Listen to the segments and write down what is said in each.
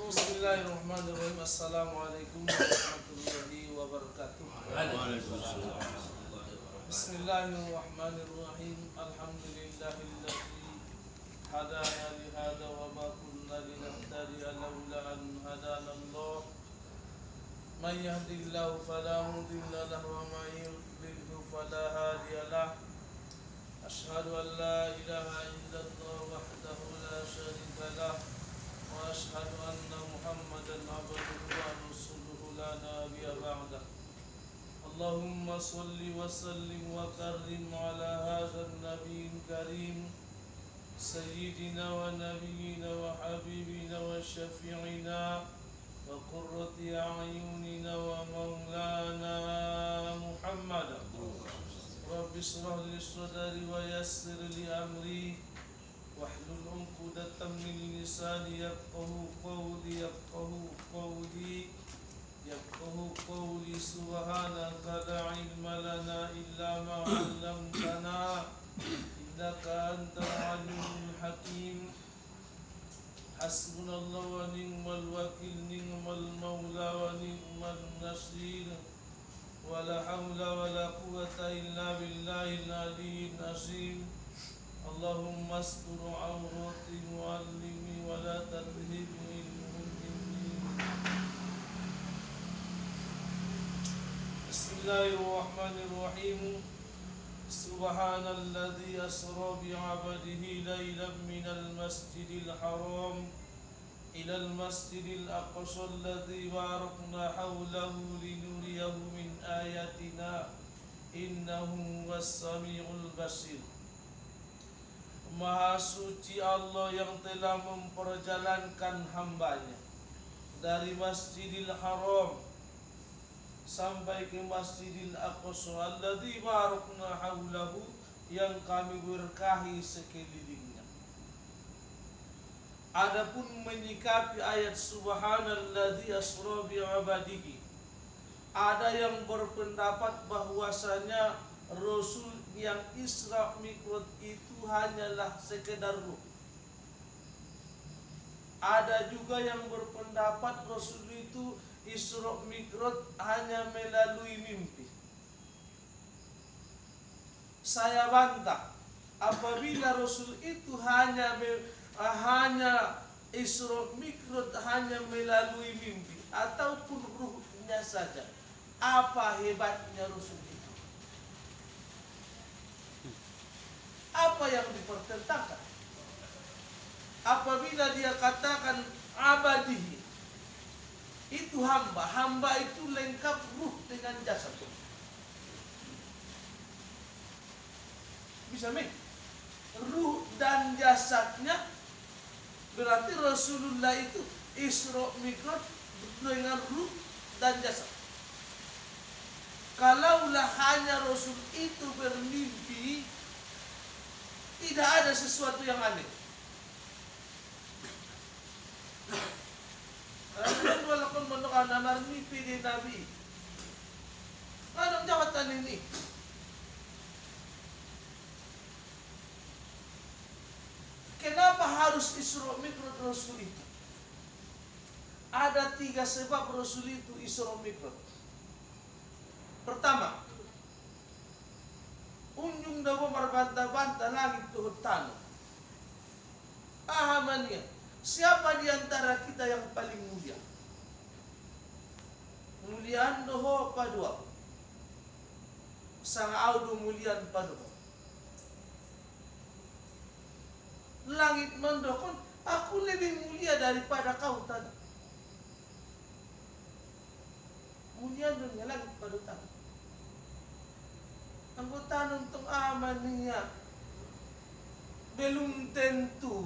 Bismillahirrahmanirrahim. Assalamualaikum warahmatullahi wabarakatuh. Bismillahirrahmanirrahim. Alhamdulillahilladzi hadana li hada wa ma kunna linahtadiya laula an hadana Allah. May yahdihillahu fala mudilla lahu wa may yudlilhu fala hadiya lahu. Asyhadu an la ilaha illallah wahdahu la syarika lahu wa asyhadu anna Muhammadan abduhu wa rasuluhu la nabiyya ba'dah. Allahumma salli wa sallim wa karrim ala hadzal nabiyil karim sayyidina wa nabiyyina wa habibina wa syafi'ina wa qurrati a'yunina wa maulana Muhammadan. Rabbi shrah li sadri wa yassir li amri wahlul 'uqdatam min lisani yafqahu qawli subhanaka la ilma lana illa ma 'allamtana innaka antal alimul hakim. Hasbunallahu wa ni'mal wakil, ni'mal maula wa ni'mal nasir. Wala hawla wala quwwata illa billahil aliyyil azim. Allahumma astur awrati muallimi wa la tadhhib ilmi. Bismillahirrahmanirrahim. Subhanalladzi asra bi 'abdihi laylan minal masjidil haram ilal masjidil aqsa alladzi barakna hawlahu linuriyahu min ayatina innahu was-sami'ul basir. Maha suci Allah yang telah memperjalankan hambanya dari Masjidil Haram sampai ke Masjidil Aqsa alladzi barakna haulahu, yang kami berkahi sekelilingnya. Adapun menyikapi ayat subhanalladzi asra bi 'abadihi, ada yang berpendapat bahwasanya Rasul yang Isra Mi'raj itu hanyalah sekedar ruh. Ada juga yang berpendapat Rasul itu Isra Mi'raj hanya melalui mimpi. Saya bantah, apabila Rasul itu hanya Isra Mi'raj hanya melalui mimpi ataupun ruhnya saja, apa hebatnya Rasul itu? Apa yang dipertentangkan? Apabila dia katakan abadihi, itu hamba. Hamba itu lengkap ruh dengan jasad. Bisa nih? Ruh dan jasadnya, berarti Rasulullah itu Isra Mi'raj dengan ruh dan jasad. Kalaulah hanya Rasul itu bermimpi, tidak ada sesuatu yang aneh. Karena walaupun mendoakan nama mimpi di Nabi, ada jawatan ini. Kenapa harus Isra Mi'raj Rasul itu? Ada 3 sebab Rasul itu Isra Mi'raj. Pertama, unjung dawa berbantah-bantah langit turun tanah. Pahamannya, siapa di antara kita yang paling mulia? Mulian doho padua. Sang audu mulian padua. Langit mendokon, aku lebih mulia daripada kau tadi. Mulia dunia langit pada tanah. Anggota untuk amannya belum tentu.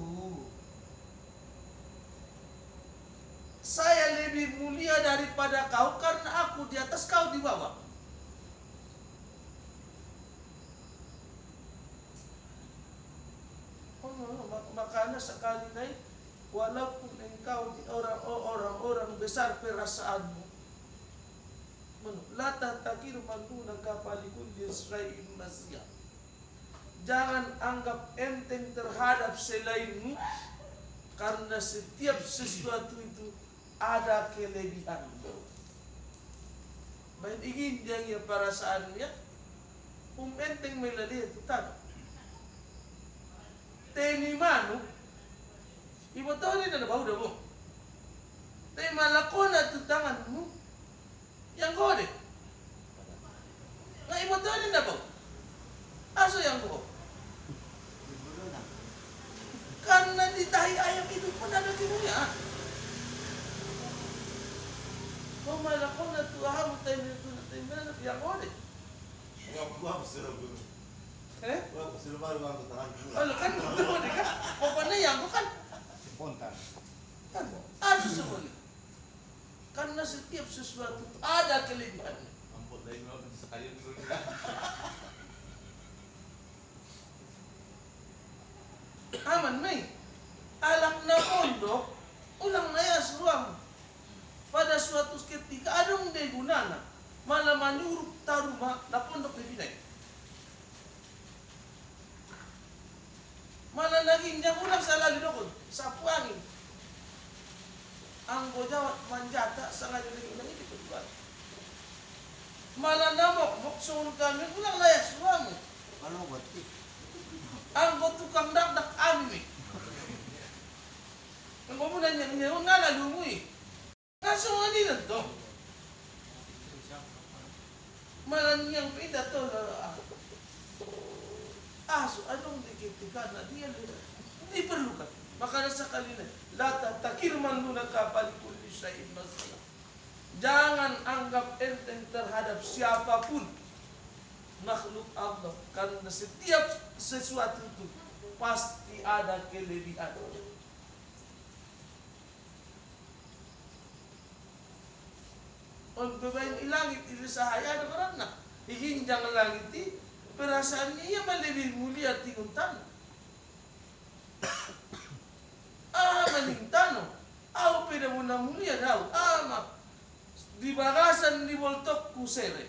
Saya lebih mulia daripada kau karena aku di atas, kau di bawah. Makanya sekali naik, walaupun engkau di orang-orang besar perasaanmu, la tahtakir man dunaka falikul yusra'in nasya. Jangan anggap enteng terhadap selainmu, karena setiap sesuatu itu ada kelebihan. Baik ingin dia perasaannya, enteng meladi itu tanah. Teni manu, ibu tahu ni ada bau dah bu. Teni malakona tu tanganmu, yang kau deh. Nggak ibu tahu ni ada bau. Aso yang kau. Karena di tahi ayam itu pun ada kimia. Kau malakona tu aham teni mana yang kau deh. Gua suruh guru. Gua suruh baru aku tangan guru. Kalau kan betul deh kan. Pokoknya yang bukan Spontan. kan ada semuanya. Karena setiap sesuatu ada kelebihannya. Ampun lain mau saya dulu. Aman nih. Alam na pondok ulang naya suam. Pada suatu ketika ada yang gunana malah menyuruh taruma na pondok lebih naik. Malah naging jam ulang salah didokon sapu angin. Ang bojawat manjata sengaja naging nang itu kedua. Malah namok moksun kami ulang layak suamu. Kalau buat Ang tukang dak ami. Ang mo nanya niya ngala lumui. Kaso ani nito. Malah yang pita to aso anong dikitikan na dia diperlukan. Maka sekali na la tatakir man lunaka palikul syai'in masala. Jangan anggap enteng terhadap siapapun makhluk Allah, karena setiap sesuatu itu pasti ada kelebihan. Untuk bayi langit itu sahaya ada karena ihinjang langit itu perasaannya ia lebih mulia tinggal tanah. Maning tanah, au peda muna mulia dau, di bagasan di boltok kusere.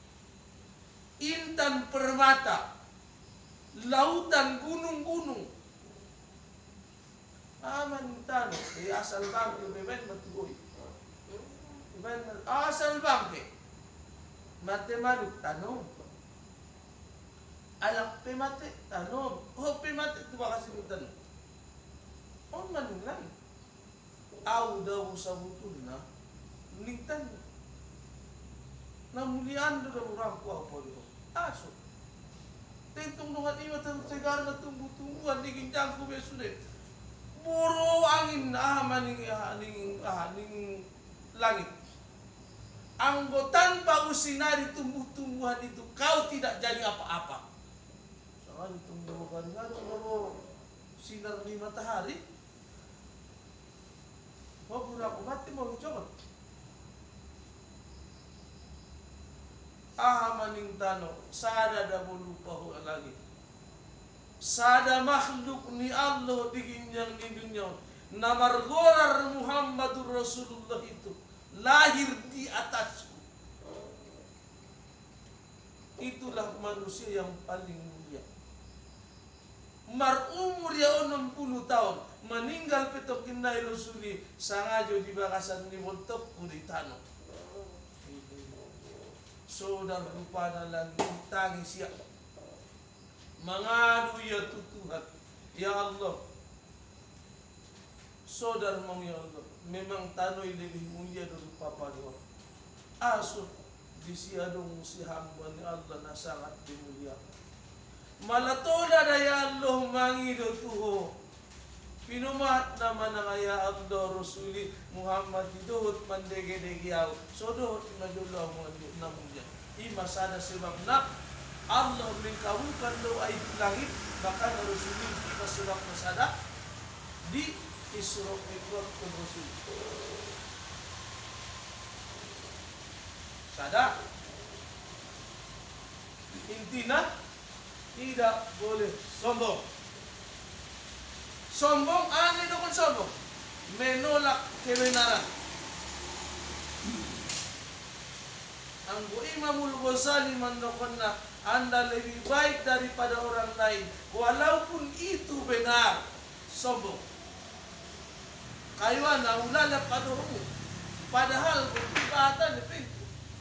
Intan permata, lautan gunung-gunung. Maning tanah, asal bangke beben matugoy. Asal bangke, mate maduk tanong. Alak pe mate tanong, pe mate tu bakasi tanong. On maning lang. Au daw sa butulna, ningtan. Namulian do orang kuah polio. Aso. Tentong dengan iwa tentang segar na tumbuh-tumbuhan di gincang ku besude. Boro angin maning langit. Anggotan tanpa usinari tumbuh-tumbuhan itu kau tidak jadi apa-apa. Soalnya tumbuhan kalau sinar di matahari. Mau berapa mati mau coba. Maning tano sada da lupa lagi. Sada makhluk ni Allah diginjang di dunia. Namar gorar Muhammadur Rasulullah itu lahir di atasku. Itulah manusia yang paling mulia. Mar umur ya 60 tahun meninggal petokin nai Rasuli sangajo di bakasan di montok di tanah. Saudara rupana lagi tangis ya. Mengadu ya Tuhan, ya Allah. Saudara mau ya Allah, memang tanoi lebih mulia dari papa doa. Aso di siadong si hamba ni Allah na sangat dimuliakan. Malatola na ya Allah mangido tuho. Pinumat naman na ya Allah Rasuli Muhammad didohot mandege-degiyaw. So dohot madulaw mo na mulia. Ima sana sebab nak Allah mengkawukan daw ay langit maka na Rasuli ima sebab masada di Isra Mi'raj ke Rasul. Sada intinya tidak boleh sombong. Sombong, ano kan sombong? Menolak kebenaran. Ang Imamul Ghazali mendokon na Anda lebih baik daripada orang lain, walaupun itu benar. Sombong. Kayo na ulalap ka doon mo. Padahal, bata ni Pinto.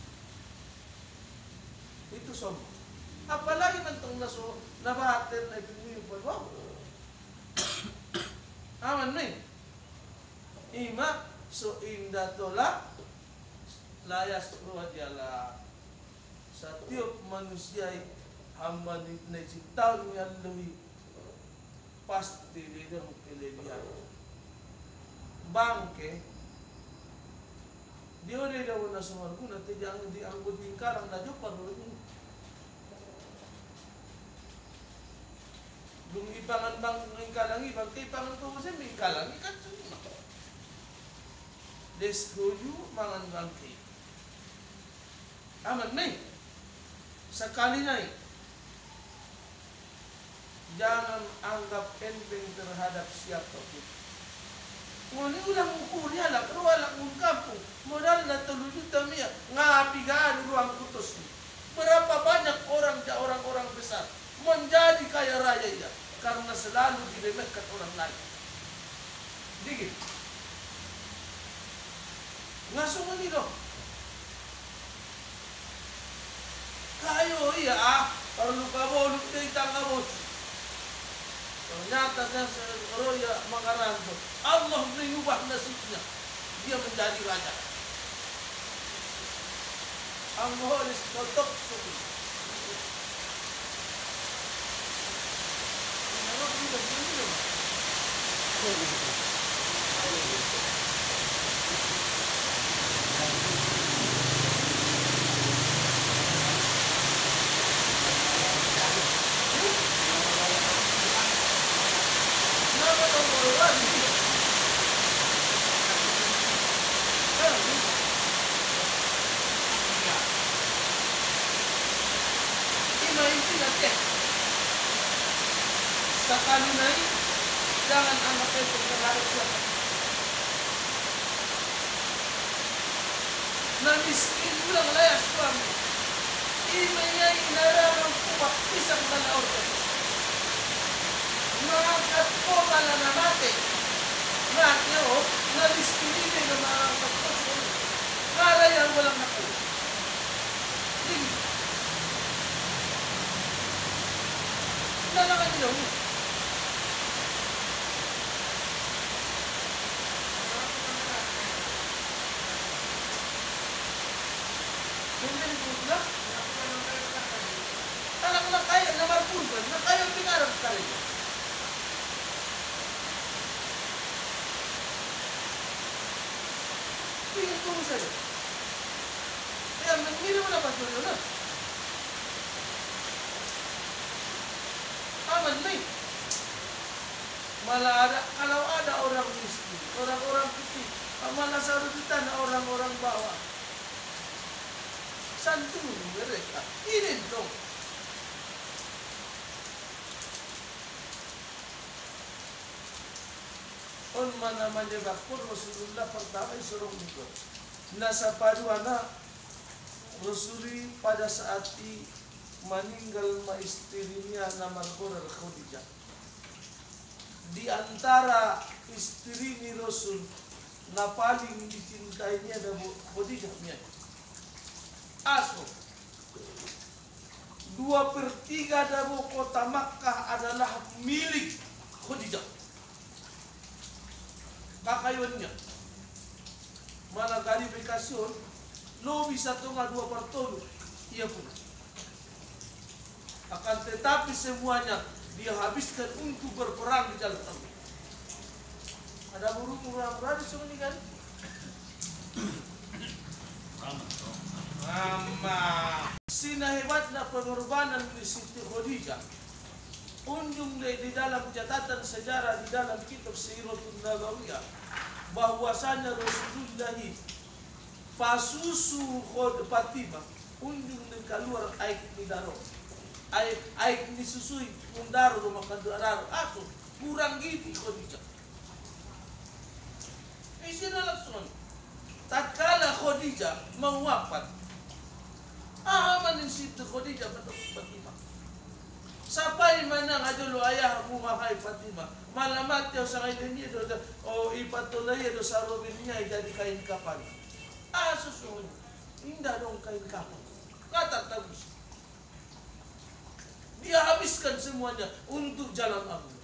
Ito somo. Apalagi man itong nabahatin na ipinuyong pagwaw. Aman mo Ima, so inda tola, layas ruwa diala. Sa tiap manusia hamba na ciptaun ni Allah pasti dia kelebihan. Bangke dia udah na sumargo na jangan dianggut di karang na jopan ini. Dung ibangan bang kalang ibang kay pangan ko sa may kalang ikat. Desgoyu mangan bangke. Aman nih. Sekali naik. Jangan anggap enteng terhadap siapapun. Ngoni ulang ukuri alak rualak mung kampung. Modal na 3 juta mia. Ngapigaan ruang kutus. Berapa banyak orang besar menjadi kaya raya ya karena selalu diremehkan orang lain. Dikit. Ngasuh ini dong. Kayo iya perlu kabuluk dari tangga bos. Ternyata kan Roya Mangaranto Allah mengubah nasibnya. Dia menjadi raja. Ang Holis totok suki. Ano kita sini? Sekali naik, jangan anggap itu terhadap siapa. Nah miskin ulang layas suami. Imenya inarang kubak pisang dan organ. Mengangkat koma na mati. Mati o, na miskin ini na mengangkat koma. Ngala yang walang naku. Hindi. Nalaman nyo. Anak lang kaya, namarpulkan, na kaya pinarap ka rin. Pingin ko sa'yo. Kaya hindi mo na ba ito na? Aman may. Kalau ada orang miskin, orang-orang putih, malah saruditan na orang-orang bawah. Santun mereka. Ini dong. On mana menyebabkan Rasulullah pertama suruh ikut. Nasa paduana Rasulullah pada saat meninggal istrinya nama Khadijah. Di antara istri ni Rasul na paling dicintainya ada Khadijah nya. Aso 2/3 dari kota Makkah adalah milik Khadijah. Kakayunnya mana kalifikasyon lo bisa tunga 2/3 iya pun akan tetapi semuanya dia habiskan untuk berperang di jalan Allah. Ada burung berada sini kan sina hebatnya pengorbanan di Siti Khadijah. Unjung di dalam catatan sejarah di dalam kitab Siratun Nabawiyah bahwasanya Rasulullah pasusu Fatimah unjung di keluar air di daro air disusui undaro rumah kandararo aso kurang gitu Khadijah. Isina langsung tatkala Khadijah mau wafat aman Siti Khadijah betul Fatimah Sapay man ang adulo ayahmu wahai Fatimah. Malamat yaw sa kailin niya do o ipatuloy do sa robin niya jadi kain kapan. Susunod. Indah dong kain kapan. Katatagos. Dia habiskan semuanya untuk jalan Allah.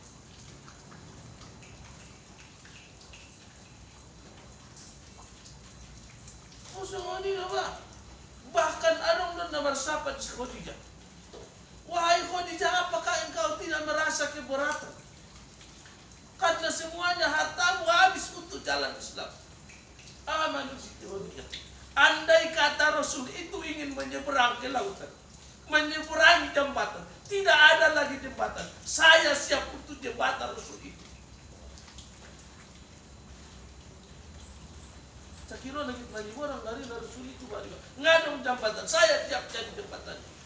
Susunod nila ba? Bahkan anong na namarsapat sa Khadijah. Wahai Khadijah, apakah engkau tidak merasa keberatan? Karena semuanya hartamu habis untuk jalan Islam. Aman Siti Khadijah. Andai kata Rasul itu ingin menyeberang ke lautan, menyeberangi jembatan, tidak ada lagi jembatan. Saya siap untuk jembatan Rasul itu. Saya kira lagi orang dari Rasul itu nggak ada jembatan. Saya siap jadi jembatan.